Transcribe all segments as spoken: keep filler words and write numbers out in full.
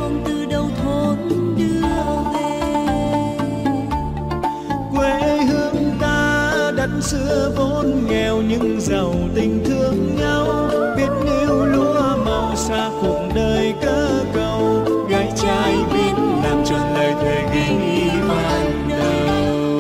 hương từ đầu thôn đưa về. Quê hương ta đất xưa vốn nghèo nhưng giàu tình thương nhau, biết níu lúa màu xa cuộc đời cơ cầu, gái trai biết làm tròn lời thề ghi ban đầu.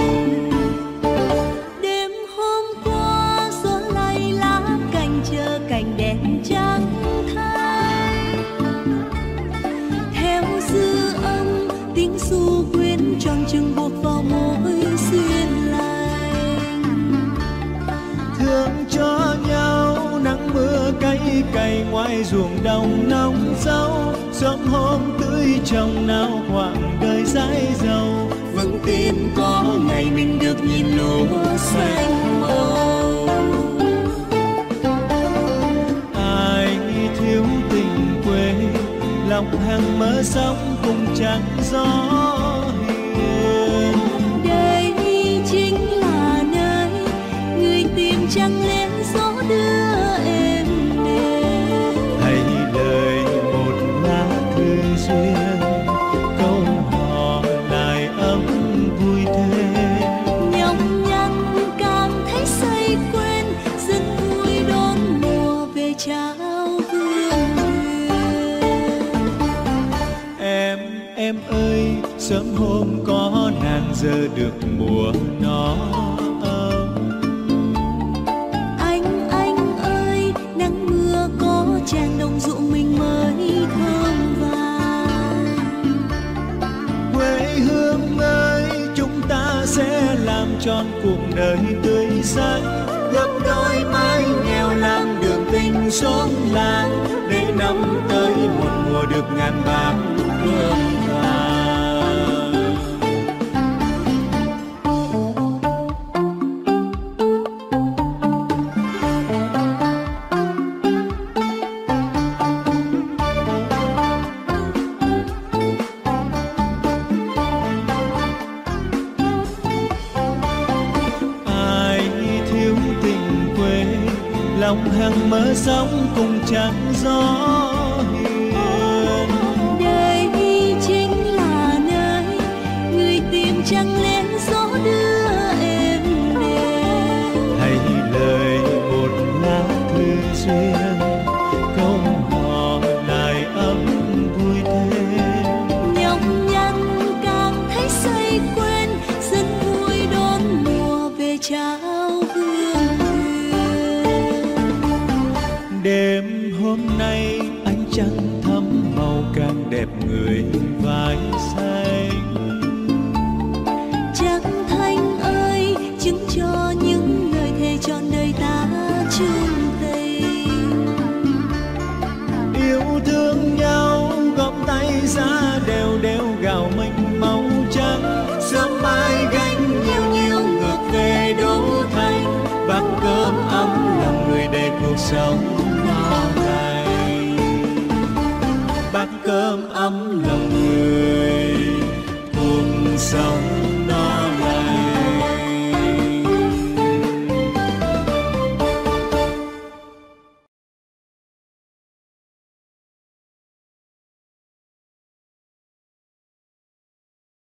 Đêm hôm qua gió lay lá cành chờ cành đèn trắng thay, theo dư âm tiếng ru quyến tròn trừng buộc vào môi duyên lành. Thương cho nhau nắng mưa cay cày ngoài ruộng đồng nóng dâu, sớm hôm tưới trồng nào khoảng đời dãi dầu, vững tin có ngày mình được nhìn lúa xanh màu. Ai thiếu tình quê lòng hàng mơ sống cùng trắng gió hiền. Đây chính là nơi người tìm trăng lên gió đưa em đến. Hãy lời một lá thư duyên, câu hò lại ấm vui thêm. Nhọc nhằn càng thấy say quên, rất vui đón mùa về trao hương huyền. Em, em ơi, sớm hôm có nàng giờ được mùa nó ấm. Anh, anh ơi, nắng mưa có tràn đồng ruộng mình mới thơm vàng. Quê hương ơi, chúng ta sẽ làm tròn cuộc đời tươi xanh, gấp đôi mái nghèo làm đường tình xóm làng, để năm tới một mùa được ngàn bạc hương vàng. Lòng hàng mơ sống cùng trắng gió hiền. Đây chính là nơi người tìm trăng lên gió đưa em đến. Hãy lời một lá thư duyên, câu hò lại ấm vui thêm. Nhọc nhằn càng thấy say quên, rất vui đón mùa về trao hương huyền. Đêm hôm nay ánh trăng thắm màu càng đẹp người vai xanh. Trăng thanh ơi, chứng cho những lời thề trọn đời ta chung tình. Yêu thương nhau góp tay ra đều đều gạo mình màu trắng, sớm mai gánh nhiều nhiều ngược về đô thành, bát cơm ấm lòng người để cuộc sống no lành. Bát cơm ấm lòng người cuộc sống